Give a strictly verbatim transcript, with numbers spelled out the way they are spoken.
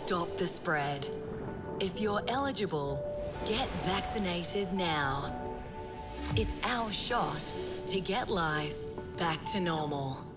stop the spread. If you're eligible, get vaccinated now. It's our shot to get life back to normal.